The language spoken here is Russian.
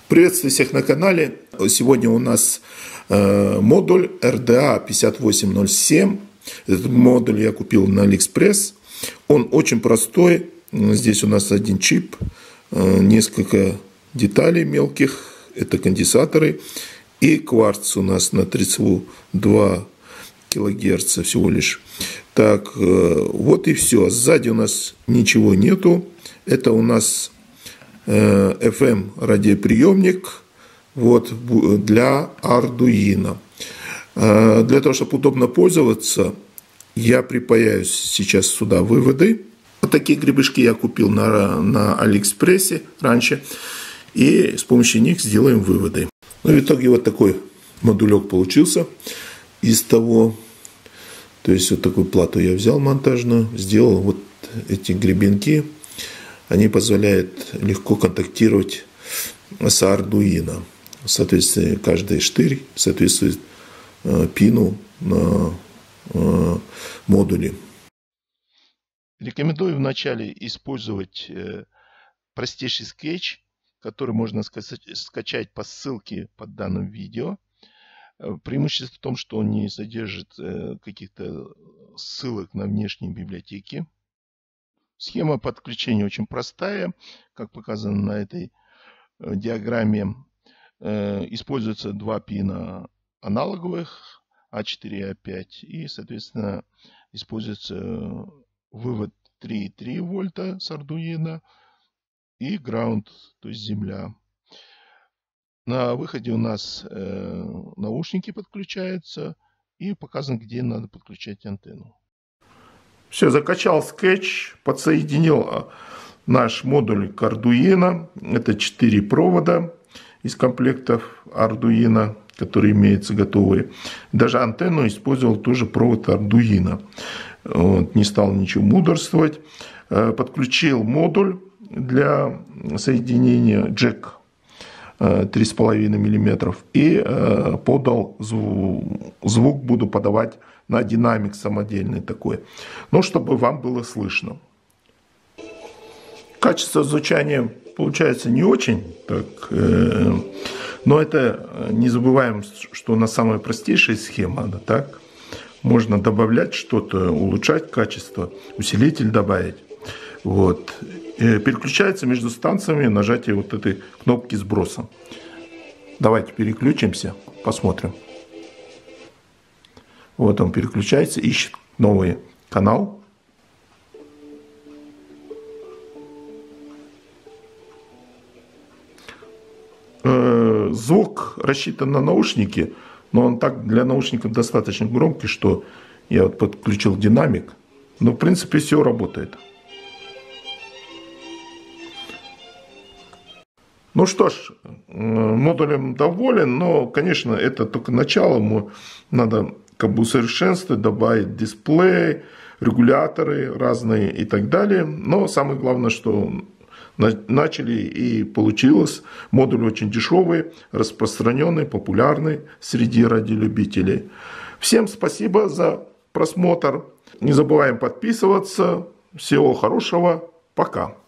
Приветствую всех на канале. Сегодня у нас модуль RDA 5807. Этот модуль я купил на AliExpress. Он очень простой. Здесь у нас один чип, несколько деталей мелких. Это конденсаторы. И кварц у нас на 32 килогерца всего лишь. Так, вот и все. Сзади у нас ничего нету. Это у нас FM радиоприемник вот, для Arduino. Для того, чтобы удобно пользоваться, я припаяю сейчас сюда выводы. Вот такие гребешки я купил на AliExpress раньше. И с помощью них сделаем выводы. Ну, в итоге вот такой модулек получился из того. То есть вот такую плату я взял монтажную, сделал вот эти гребенки. Они позволяют легко контактировать с Arduino. Соответственно, каждый штырь соответствует пину на модуле. Рекомендую вначале использовать простейший скетч, который можно скачать по ссылке под данным видео. Преимущество в том, что он не содержит каких-то ссылок на внешние библиотеки. Схема подключения очень простая, как показано на этой диаграмме. Используются два пина аналоговых А4 и А5. И, соответственно, используется вывод 3,3 вольта с Arduino и ground, то есть земля. На выходе у нас наушники подключаются и показано, где надо подключать антенну. Все, закачал скетч, подсоединил наш модуль к Arduino. Это 4 провода из комплектов Arduino, которые имеются готовые. Даже антенну использовал тоже провод Arduino. Вот, не стал ничего мудрствовать. Подключил модуль для соединения джек 3,5 мм и подал звук, буду подавать на динамик самодельный такой, но чтобы вам было слышно. Качество звучания получается не очень, так, но это не забываем, что на самая простейшая схема, да, так, можно добавлять что-то, улучшать качество, усилитель добавить. Вот. Переключается между станциями нажатие вот этой кнопки сброса. Давайте переключимся, посмотрим. Вот он переключается, ищет новый канал. Звук рассчитан на наушники, но он так для наушников достаточно громкий, что я вот подключил динамик. Но в принципе все работает. Ну что ж, модулем доволен, но, конечно, это только начало. Ему надо как бы усовершенствовать, добавить дисплей, регуляторы разные и так далее. Но самое главное, что начали и получилось. Модуль очень дешевый, распространенный, популярный среди радиолюбителей. Всем спасибо за просмотр. Не забываем подписываться. Всего хорошего. Пока.